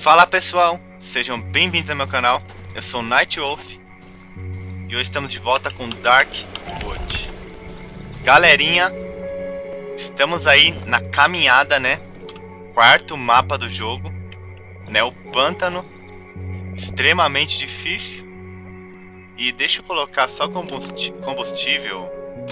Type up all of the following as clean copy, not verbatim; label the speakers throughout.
Speaker 1: Fala pessoal, sejam bem-vindos ao meu canal. Eu sou o Nightwolf e hoje estamos de volta com Darkwood. Galerinha, estamos aí na caminhada, né? Quarto mapa do jogo, né? O pântano, extremamente difícil. E deixa eu colocar só combustível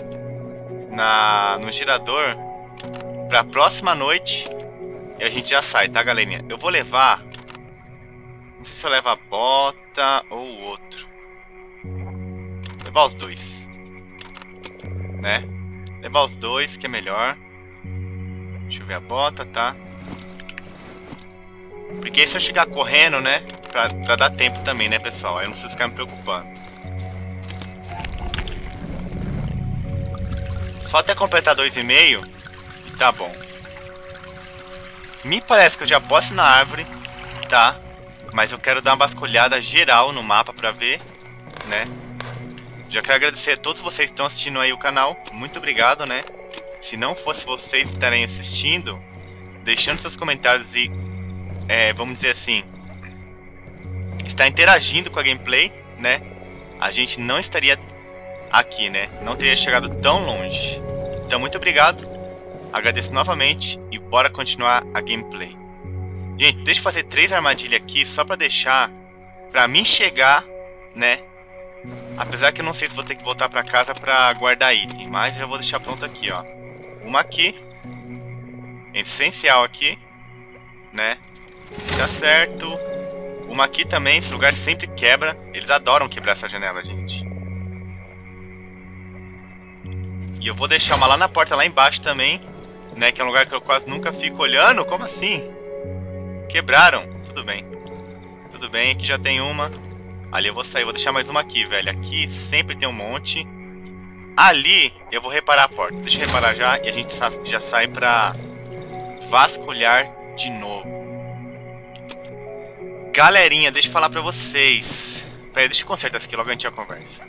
Speaker 1: no gerador para a próxima noite e a gente já sai, tá, galerinha? Eu vou levar, não sei se eu levo a bota ou o outro. Vou levar os dois, né? Levar os dois que é melhor. Deixa eu ver a bota, tá? Porque se eu chegar correndo, né? Pra dar tempo também, né, pessoal? Aí eu não preciso ficar me preocupando. Só até completar 2,5 e tá bom. Me parece que eu já posso ir na árvore, tá? Mas eu quero dar uma vasculhada geral no mapa pra ver, né? Já quero agradecer a todos vocês que estão assistindo aí o canal. Muito obrigado, né? Se não fosse vocês estarem assistindo, deixando seus comentários e, vamos dizer assim, estar interagindo com a gameplay, né? A gente não estaria aqui, né? Não teria chegado tão longe. Então, muito obrigado. Agradeço novamente e bora continuar a gameplay. Gente, deixa eu fazer 3 armadilhas aqui só pra deixar pra mim chegar, né? Apesar que eu não sei se vou ter que voltar pra casa pra guardar item, mas já vou deixar pronto aqui, ó. Uma aqui, essencial aqui, né? Tá certo. Uma aqui também, esse lugar sempre quebra. Eles adoram quebrar essa janela, gente. E eu vou deixar uma lá na porta, lá embaixo também, né? Que é um lugar que eu quase nunca fico olhando. Como assim? Quebraram. Tudo bem. Tudo bem, aqui já tem uma. Ali eu vou sair, vou deixar mais uma aqui, velho. Aqui sempre tem um monte. Ali eu vou reparar a porta. Deixa eu reparar já e a gente já sai pra vasculhar de novo. Galerinha, deixa eu falar pra vocês. Pera aí, deixa eu consertar isso aqui, logo a gente já conversa.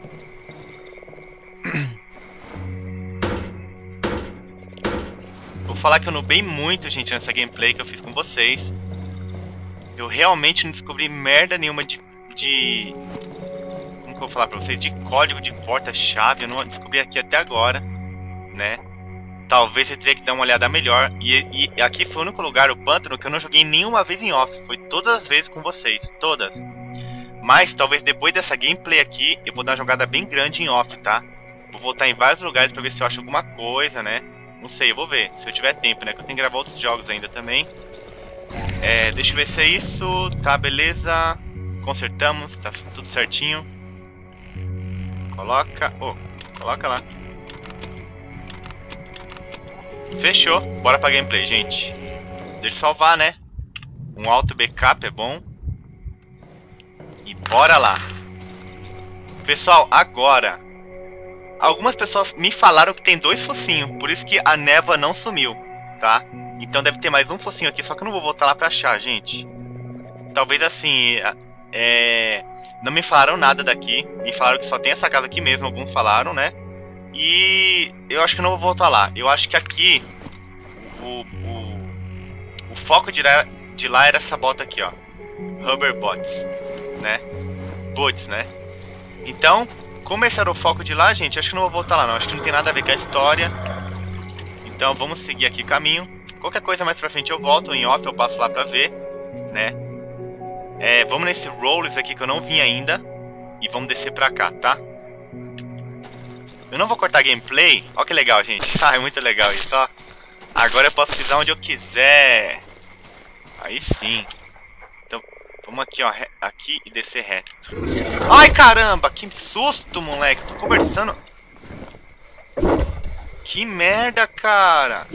Speaker 1: Vou falar que eu nubei muito, gente, nessa gameplay que eu fiz com vocês. Eu realmente não descobri merda nenhuma de... Como que eu vou falar pra vocês? De código de porta-chave. Eu não descobri aqui até agora, né? Talvez eu teria que dar uma olhada melhor. E aqui foi o único lugar, o pântano, que eu não joguei nenhuma vez em off. Foi todas as vezes com vocês, todas. Mas talvez depois dessa gameplay aqui eu vou dar uma jogada bem grande em off, tá? Vou voltar em vários lugares pra ver se eu acho alguma coisa, né? Não sei, eu vou ver, se eu tiver tempo, né? Que eu tenho que gravar outros jogos ainda também. Deixa eu ver se é isso. Tá, beleza. Consertamos, tá tudo certinho. Coloca... coloca lá. Fechou, bora pra gameplay, gente. Deixa eu salvar, né? Um auto backup é bom. E bora lá. Pessoal, agora algumas pessoas me falaram que tem 2 focinhos, por isso que a névoa não sumiu, tá? Então deve ter mais um focinho aqui, só que eu não vou voltar lá pra achar, gente. Talvez assim, não me falaram nada daqui. Me falaram que só tem essa casa aqui mesmo, alguns falaram, né? E eu acho que não vou voltar lá. Eu acho que aqui o foco de lá era essa bota aqui, ó. Rubber Bots, né? Bots, né? Então, como esse era o foco de lá, gente, acho que não vou voltar lá não. Acho que não tem nada a ver com a história. Então vamos seguir aqui o caminho. Qualquer coisa mais pra frente eu volto em off, eu passo lá pra ver, né? Vamos nesse Rolls aqui que eu não vim ainda. E vamos descer pra cá, tá? Eu não vou cortar gameplay. Olha que legal, gente. Ah, é muito legal isso, ó. Agora eu posso pisar onde eu quiser. Aí sim. Então, vamos aqui, ó. Aqui e descer reto. Ai, caramba! Que susto, moleque. Tô conversando. Que merda, cara.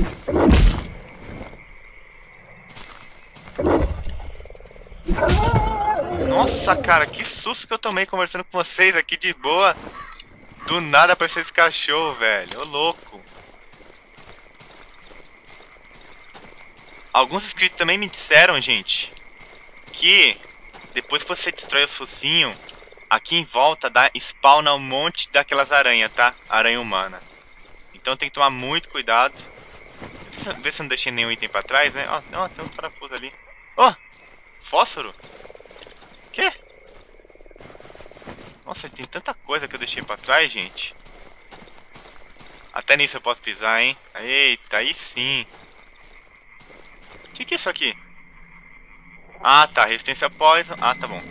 Speaker 1: Nossa, cara. Que susto que eu tomei conversando com vocês aqui de boa. Do nada apareceu esse cachorro, velho. Ô, louco. Alguns inscritos também me disseram, gente, que depois que você destrói os focinhos, aqui em volta spawna um monte daquelas aranhas, tá? Aranha humana. Então tem que tomar muito cuidado. Ver se eu não deixei nenhum item pra trás, né? Ó, tem um parafuso ali. Ó! Fósforo? Quê? Nossa, tem tanta coisa que eu deixei pra trás, gente. Até nisso eu posso pisar, hein? Eita, aí sim. O que é isso aqui? Ah, tá. Resistência poison. Ah, tá bom.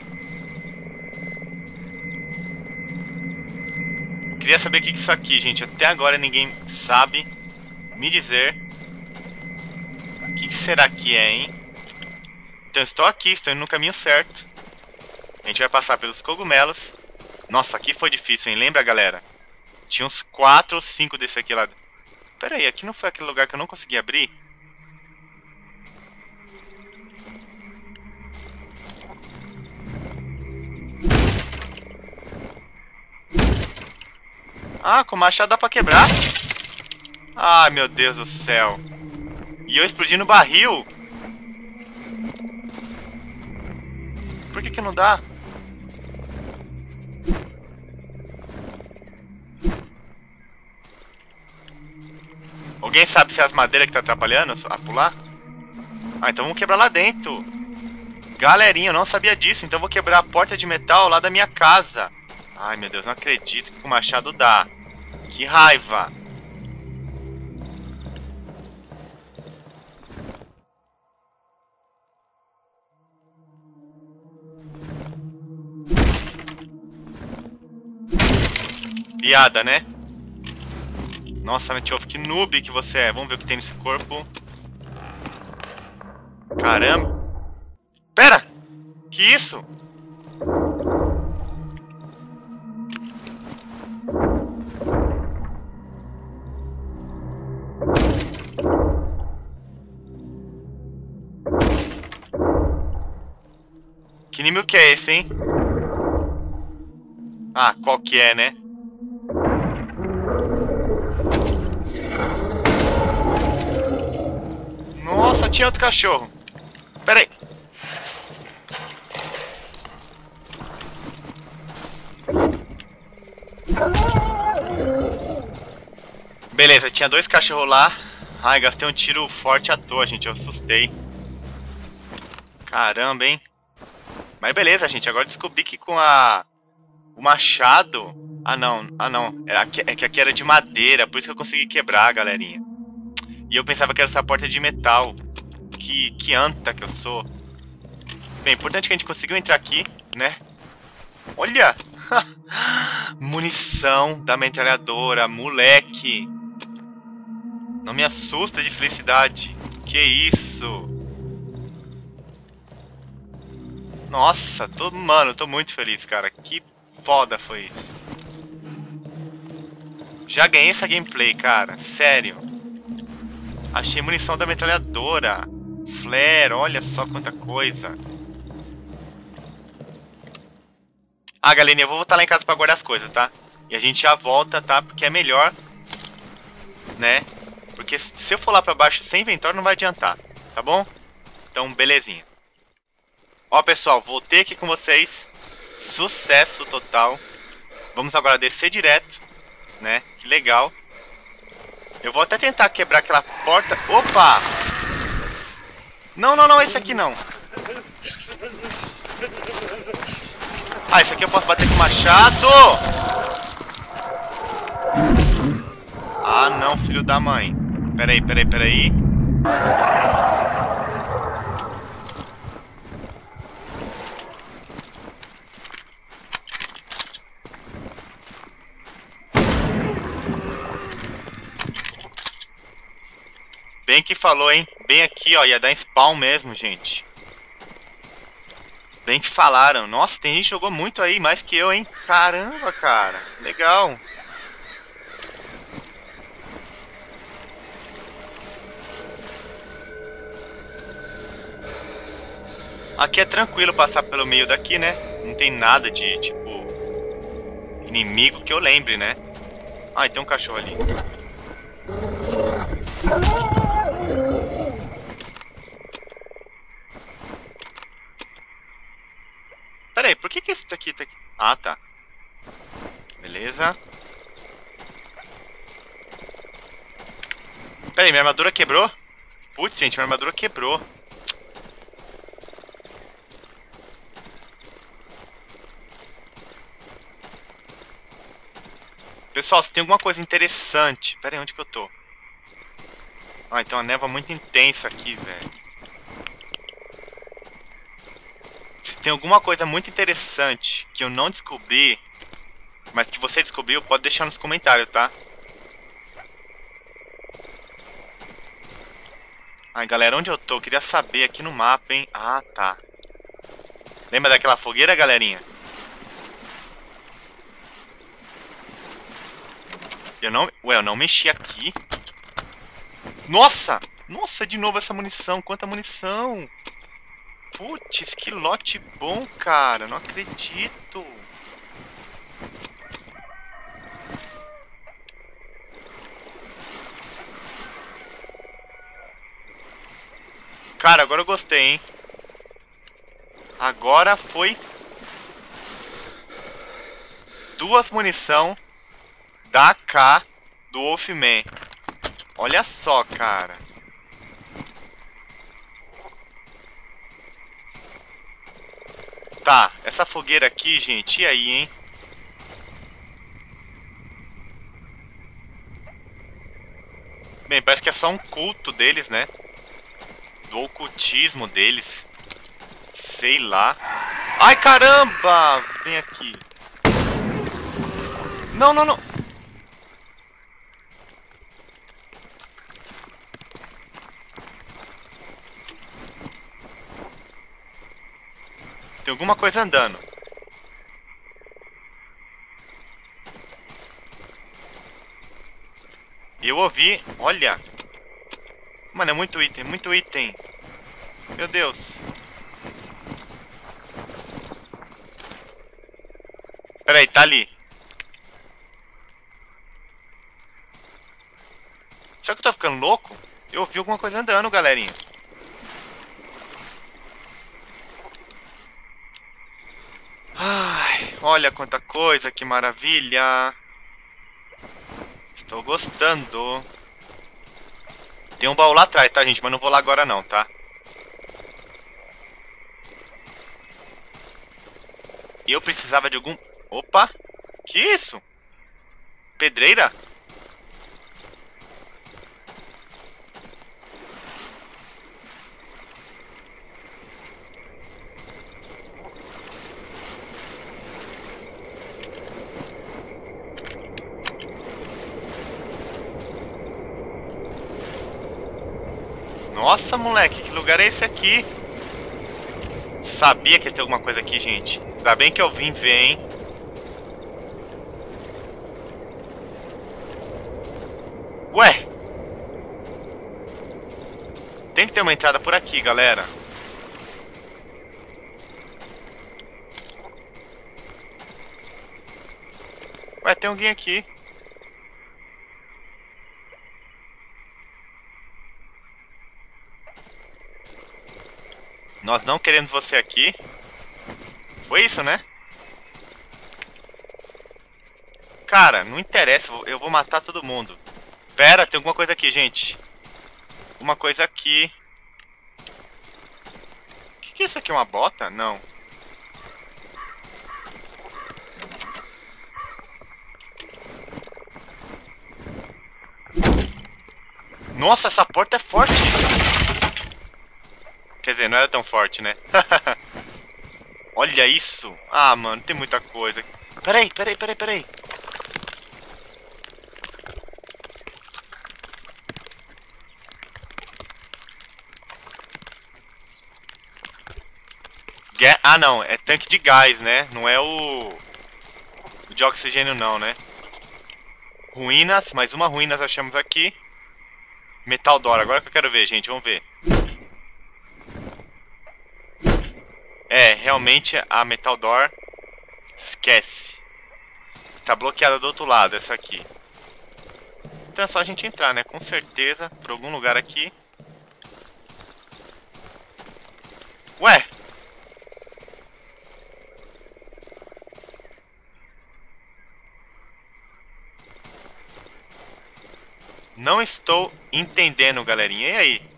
Speaker 1: Queria saber o que é isso aqui, gente. Até agora ninguém sabe me dizer. O que será que é, hein? Então estou aqui, estou indo no caminho certo. A gente vai passar pelos cogumelos. Nossa, aqui foi difícil, hein? Lembra, galera? Tinha uns 4 ou 5 desse aqui lá. Pera aí, aqui não foi aquele lugar que eu não consegui abrir? Ah, com machado dá pra quebrar? Ai, meu Deus do céu. E eu explodi no barril? Por que não dá? Alguém sabe se é as madeiras que tá atrapalhando a pular? Ah, então vamos quebrar lá dentro. Galerinha, eu não sabia disso. Então eu vou quebrar a porta de metal lá da minha casa. Ai, meu Deus, não acredito que com o machado dá. Que raiva. Piada, né? Nossa, Netiov, que noob que você é. Vamos ver o que tem nesse corpo. Caramba. Pera! Que isso? Que inimigo que é esse, hein? Ah, qual que é, né? Nossa, tinha outro cachorro. Pera aí. Beleza, tinha 2 cachorros lá. Ai, gastei um tiro forte à toa, gente. Eu assustei. Caramba, hein? Mas beleza, gente. Agora descobri que com o machado... Ah, não. Ah, não. É que aqui era de madeira. Por isso que eu consegui quebrar, galerinha. E eu pensava que era essa porta de metal. Que anta que eu sou. Bem, importante que a gente conseguiu entrar aqui, né? Olha! Munição da metralhadora, moleque! Não me assusta de felicidade. Que isso? Nossa, mano, eu tô muito feliz, cara. Que foda foi isso. Já ganhei essa gameplay, cara. Sério. Achei munição da metralhadora. Flare, olha só quanta coisa. Ah, galerinha, eu vou voltar lá em casa pra guardar as coisas, tá? E a gente já volta, tá? Porque é melhor, né? Porque se eu for lá pra baixo sem inventório não vai adiantar, tá bom? Então, belezinha. Ó, pessoal, voltei aqui com vocês. Sucesso total. Vamos agora descer direto, né? Que legal. Eu vou até tentar quebrar aquela porta. Opa! Não, não, não, esse aqui não. Ah, esse aqui eu posso bater com o machado. Ah, não, filho da mãe. Peraí, peraí, peraí. Bem que falou, hein? Bem aqui, ó. Ia dar spawn mesmo, gente. Bem que falaram. Nossa, tem gente que jogou muito aí, mais que eu, hein? Caramba, cara. Legal. Aqui é tranquilo passar pelo meio daqui, né? Não tem nada de, tipo... inimigo que eu lembre, né? Ah, tem um cachorro ali. Pera aí, por que isso daqui tá aqui? Ah, tá. Beleza. Pera aí, minha armadura quebrou? Putz, gente, minha armadura quebrou. Pessoal, se tem alguma coisa interessante... Pera aí, onde que eu tô? Ah, então a névoa muito intensa aqui, velho. Se tem alguma coisa muito interessante que eu não descobri, mas que você descobriu, pode deixar nos comentários, tá? Ai, galera, onde eu tô? Eu queria saber aqui no mapa, hein? Ah, tá. Lembra daquela fogueira, galerinha? Eu não mexi aqui. Nossa! Nossa, de novo essa munição. Quanta munição! Putz, que lote bom, cara. Não acredito. Cara, agora eu gostei, hein? Agora foi... duas munição da AK do Wolfman. Olha só, cara. Tá, essa fogueira aqui, gente, e aí, hein? Bem, parece que é só um culto deles, né? Do ocultismo deles. Sei lá. Ai, caramba! Vem aqui. Não, não, não. Tem alguma coisa andando. Eu ouvi. Olha. Mano, é muito item, muito item. Meu Deus. Pera aí, tá ali. Será que eu tô ficando louco? Eu ouvi alguma coisa andando, galerinha. Ai, olha quanta coisa, que maravilha. Estou gostando. Tem um baú lá atrás, tá, gente? Mas não vou lá agora não, tá? Eu precisava de algum... Opa! Que isso? Pedreira? Nossa, moleque, que lugar é esse aqui? Sabia que ia ter alguma coisa aqui, gente. Ainda bem que eu vim ver, hein? Ué! Tem que ter uma entrada por aqui, galera. Ué, tem alguém aqui. Nós não queremos você aqui. Foi isso, né? Cara, não interessa. Eu vou matar todo mundo. Pera, tem alguma coisa aqui, gente. Uma coisa aqui. O que é isso aqui? Uma bota? Não. Nossa, essa porta é forte. Quer dizer, não era tão forte, né? Olha isso. Ah, mano, tem muita coisa. Peraí, peraí, peraí, peraí. Ah, não. É tanque de gás, né? Não é o de oxigênio, não, né? Ruínas. Mais uma ruínas achamos aqui. Metal Door. Agora que eu quero ver, gente. Vamos ver. É, realmente a Metal Door. Esquece. Tá bloqueada do outro lado, essa aqui. Então é só a gente entrar, né? Com certeza, por algum lugar aqui. Ué! Não estou entendendo, galerinha. E aí?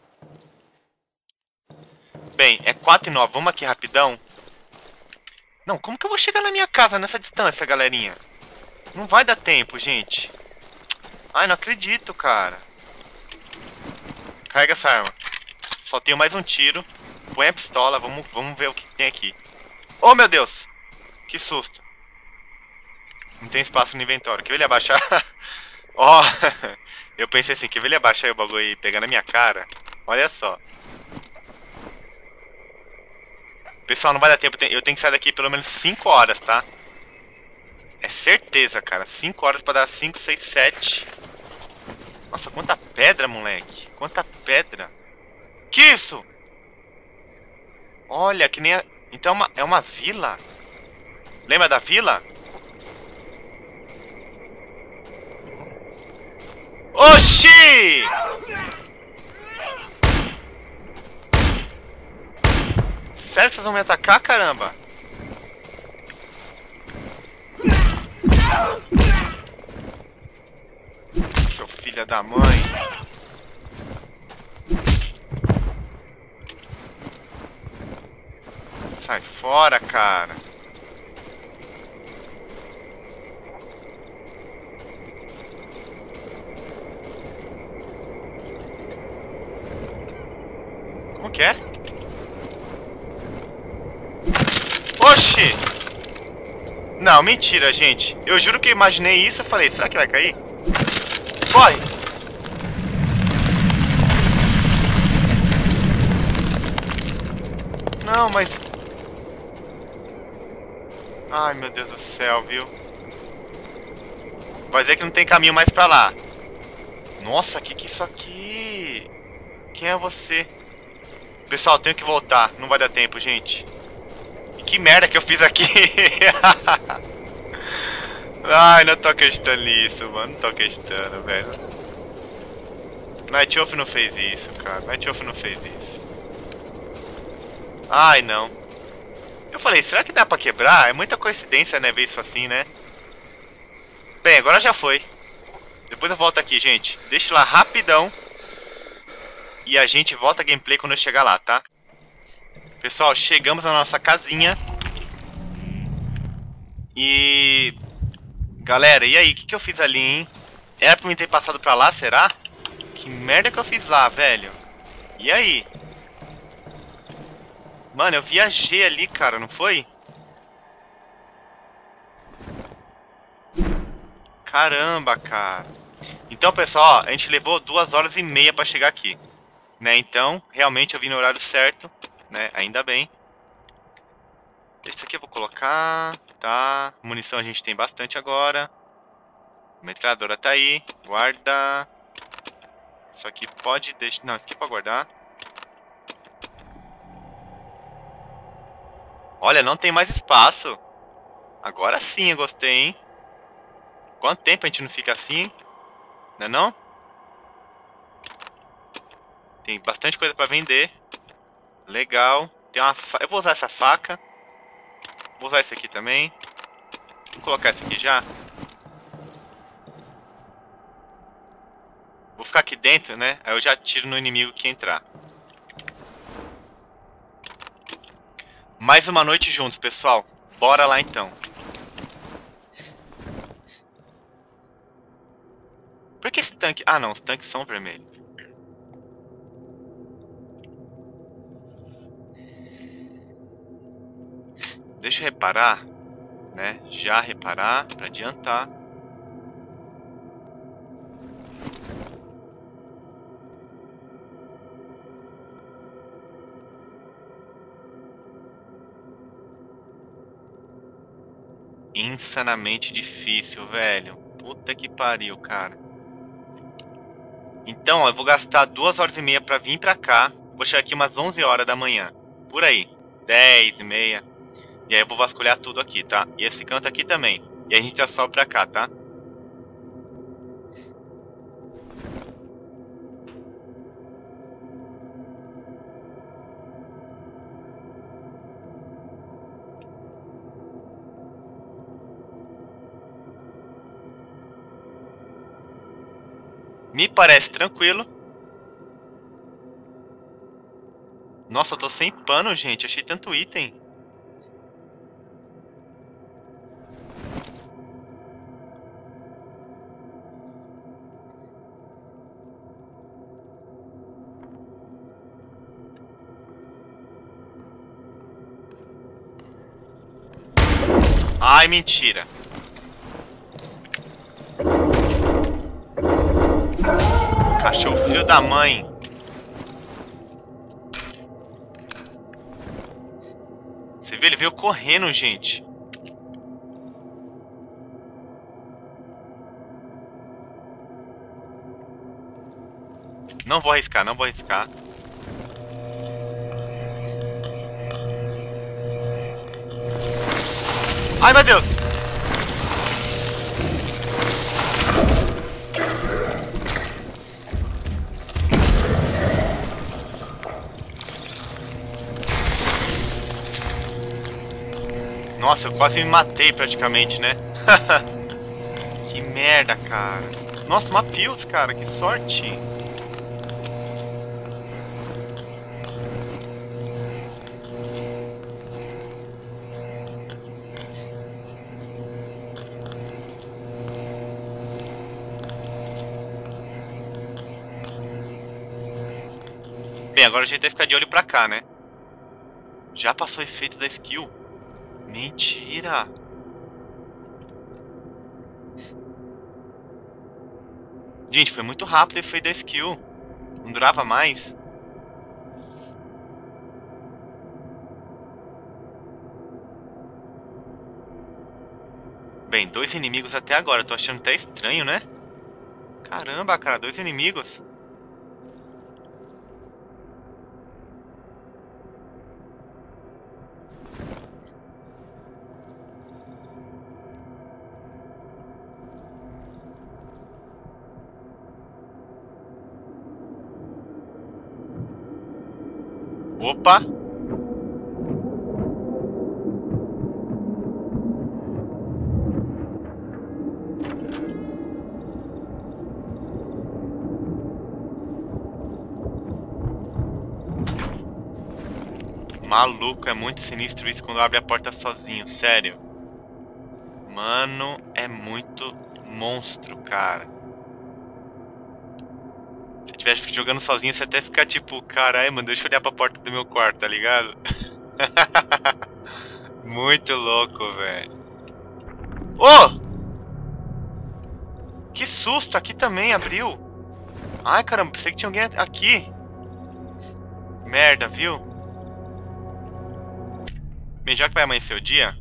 Speaker 1: Bem, é 4 e 9. Vamos aqui rapidão. Não, como que eu vou chegar na minha casa nessa distância, galerinha? Não vai dar tempo, gente. Ai, não acredito, cara. Carrega essa arma. Só tenho mais um tiro. Põe a pistola, vamos ver o que tem aqui. Oh, meu Deus! Que susto. Não tem espaço no inventório. Quer ver ele abaixar? Ó, oh, eu pensei assim, quer ver ele abaixar e o bagulho e pegar na minha cara? Olha só. Pessoal, não vai dar tempo. Eu tenho que sair daqui pelo menos 5 horas, tá? É certeza, cara. 5 horas pra dar 5, 6, 7. Nossa, quanta pedra, moleque. Quanta pedra. Que isso? Olha, que nem a... Então é uma vila? Lembra da vila? Oxi! Sério que vocês vão me atacar, caramba? Seu filho da mãe. Sai fora, cara. Como que é? Oxi! Não, mentira, gente. Eu juro que eu imaginei isso e falei, será que vai cair? Corre! Não, mas... Ai, meu Deus do céu, viu? Vai dizer que não tem caminho mais pra lá. Nossa, que é isso aqui? Quem é você? Pessoal, tenho que voltar. Não vai dar tempo, gente. E que merda que eu fiz aqui. Ai, não tô acreditando nisso, mano. Não tô acreditando, velho. Night Wolf não fez isso, cara. Night Wolf não fez isso. Ai, não. Eu falei, será que dá pra quebrar? É muita coincidência, né, ver isso assim, né? Bem, agora já foi. Depois eu volto aqui, gente. Deixa lá rapidão. E a gente volta a gameplay quando eu chegar lá, tá? Pessoal, chegamos na nossa casinha. E... Galera, e aí? O que eu fiz ali, hein? Era pra mim ter passado pra lá, será? Que merda que eu fiz lá, velho? E aí? Mano, eu viajei ali, cara, não foi? Caramba, cara. Então, pessoal, ó, a gente levou 2 horas e meia pra chegar aqui. Né, então, realmente eu vim no horário certo, né, ainda bem. Isso aqui eu vou colocar, tá. Munição a gente tem bastante agora. Metralhadora tá aí, guarda. Isso aqui pode deixar, não, isso aqui é pra guardar. Olha, não tem mais espaço. Agora sim eu gostei, hein. Quanto tempo a gente não fica assim, né não? Tem bastante coisa pra vender. Legal. Tem uma eu vou usar essa faca. Vou usar esse aqui também. Vou colocar esse aqui já. Vou ficar aqui dentro, né? Aí eu já tiro no inimigo que entrar. Mais uma noite juntos, pessoal. Bora lá então. Por que esse tanque... Ah, não. Os tanques são vermelhos. Deixa eu reparar, né? Já reparar, pra adiantar. Insanamente difícil, velho. Puta que pariu, cara. Então, ó, eu vou gastar 2 horas e meia pra vir pra cá. Vou chegar aqui umas 11 horas da manhã. Por aí. 10h30. E aí eu vou vasculhar tudo aqui, tá? E esse canto aqui também. E aí a gente já sobe pra cá, tá? Me parece tranquilo. Nossa, eu tô sem pano, gente. Achei tanto item. Ai, mentira. Cachorro filho da mãe. Você viu? Ele veio correndo, gente. Não vou arriscar, não vou arriscar. Ai, meu Deus! Nossa, eu quase me matei praticamente, né? Que merda, cara. Nossa, uma Pills, cara, que sorte. Bem, agora a gente tem que ficar de olho pra cá, né? Já passou o efeito da skill. Mentira! Gente, foi muito rápido o efeito da skill. Não durava mais. Bem, 2 inimigos até agora. Tô achando até estranho, né? Caramba, cara, 2 inimigos. Opa! Maluco, é muito sinistro isso quando abre a porta sozinho, sério. Mano, é muito monstro, cara. Se eu estivesse jogando sozinho, você até fica tipo, caralho, mano, deixa eu olhar pra porta do meu quarto, tá ligado? Muito louco, velho. Oh! Que susto, aqui também abriu. Ai, caramba, pensei que tinha alguém aqui. Merda, viu? Bem, já que vai amanhecer o dia...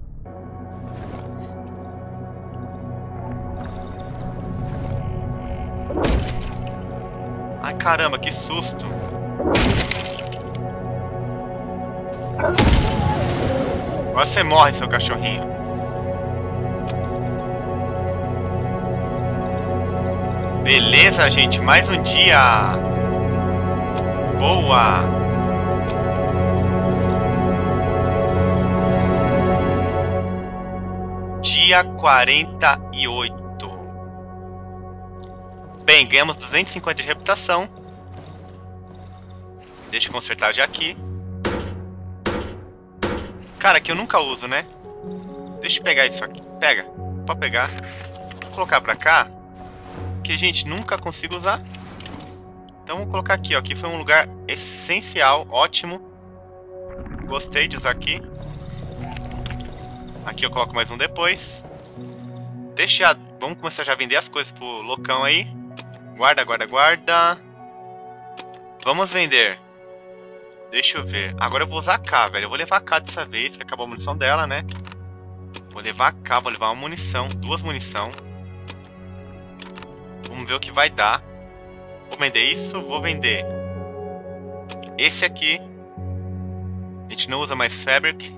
Speaker 1: Ai, caramba, que susto. Agora você morre, seu cachorrinho. Beleza, gente, mais um dia. Boa. Dia 48. Bem, ganhamos 250 de reputação. Deixa eu consertar já aqui. Cara, que eu nunca uso, né? Deixa eu pegar isso aqui. Pega. Pode pegar. Vou colocar pra cá. Que a gente nunca consigo usar. Então vou colocar aqui, ó. Aqui foi um lugar essencial, ótimo. Gostei de usar aqui. Aqui eu coloco mais um depois. Deixa. Vamos começar já a vender as coisas pro loucão aí. Guarda, guarda, guarda. Vamos vender. Deixa eu ver. Agora eu vou usar a K, velho. Eu vou levar a K dessa vez, que acabou a munição dela, né? Vou levar a K, vou levar uma munição. 2 munição. Vamos ver o que vai dar. Vou vender isso, vou vender esse aqui. A gente não usa mais Fabric.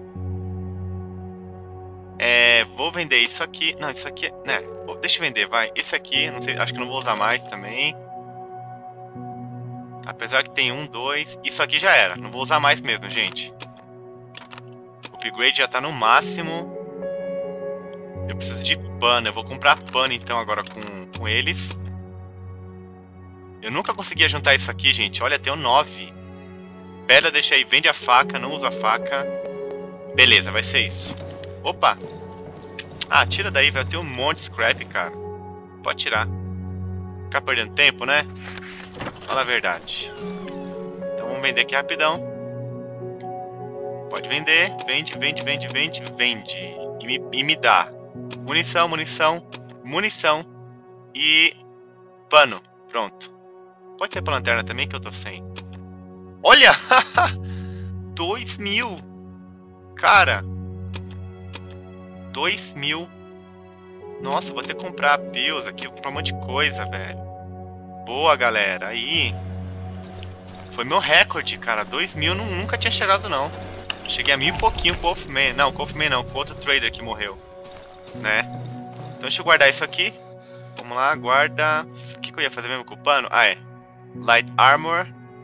Speaker 1: Vou vender isso aqui. Não, isso aqui, né? Deixa eu vender, vai. Esse aqui, não sei, acho que não vou usar mais também. Apesar que tem 1, 2. Isso aqui já era, não vou usar mais mesmo, gente. O upgrade já tá no máximo. Eu preciso de pano, eu vou comprar pano então agora com eles. Eu nunca conseguia juntar isso aqui, gente. Olha, tem um 9. Pedra, deixa aí, vende a faca, não usa a faca. Beleza, vai ser isso. Opa! Ah, tira daí, vai ter um monte de scrap, cara. Pode tirar. Ficar perdendo tempo, né? Fala a verdade. Então vamos vender aqui rapidão. Pode vender. Vende, vende, vende, vende, vende. e me dá munição, munição, munição e pano. Pronto. Pode ser pra lanterna também, que eu tô sem. Olha! 2.000. Cara. 2.000. Nossa, vou ter que comprar pills aqui. Vou comprar um monte de coisa, velho. Boa, galera. Aí. Foi meu recorde, cara. 2.000 nunca tinha chegado, não. Cheguei a 1.000 e pouquinho com o Wolfman. Não, com o Wolfman não. Com outro trader que morreu. Né? Então deixa eu guardar isso aqui. Vamos lá, guarda. O que eu ia fazer mesmo com o pano? Ah, é. Light Armor.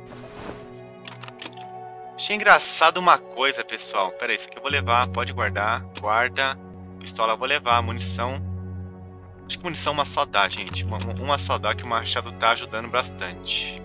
Speaker 1: Achei engraçado uma coisa, pessoal. Pera aí, isso aqui eu vou levar. Pode guardar. Guarda. Pistola eu vou levar. Munição. Acho que munição uma só dá, gente. Uma só dá, que o machado tá ajudando bastante.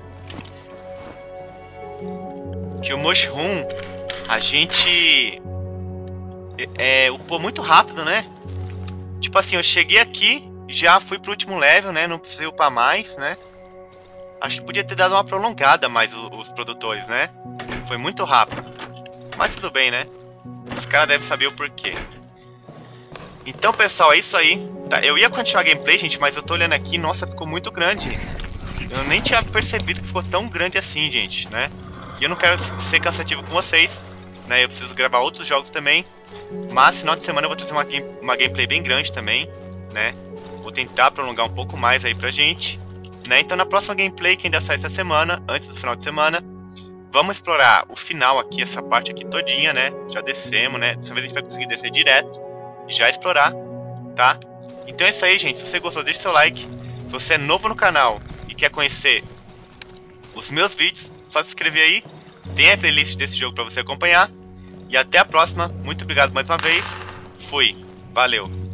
Speaker 1: Que o Mushroom, a gente upou muito rápido, né? Tipo assim, eu cheguei aqui, já fui pro último level, né? Não precisei upar mais, né? Acho que podia ter dado uma prolongada mais os produtores, né? Foi muito rápido. Mas tudo bem, né? Os caras devem saber o porquê. Então, pessoal, é isso aí. Tá, eu ia continuar a gameplay, gente, mas eu tô olhando aqui, nossa, ficou muito grande. Eu nem tinha percebido que ficou tão grande assim, gente, né? E eu não quero ser cansativo com vocês, né? Eu preciso gravar outros jogos também. Mas, final de semana eu vou trazer uma gameplay bem grande também, né? Vou tentar prolongar um pouco mais aí pra gente, né? Então, na próxima gameplay, que ainda sai essa semana, antes do final de semana, vamos explorar o final aqui, essa parte aqui todinha, né? Já descemos, né? Dessa vez a gente vai conseguir descer direto e já explorar, tá? Então é isso aí, gente. Se você gostou, deixa seu like. Se você é novo no canal e quer conhecer os meus vídeos, só se inscrever aí. Tem a playlist desse jogo pra você acompanhar. E até a próxima. Muito obrigado mais uma vez. Fui. Valeu.